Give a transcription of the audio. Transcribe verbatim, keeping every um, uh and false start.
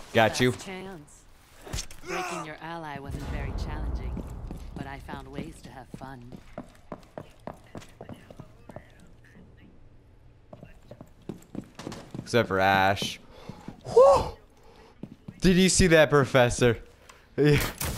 Got you. Last chance. Breaking your ally wasn't very challenging, but I found ways to have fun. Except for Ash. Whew. Did you see that, Professor?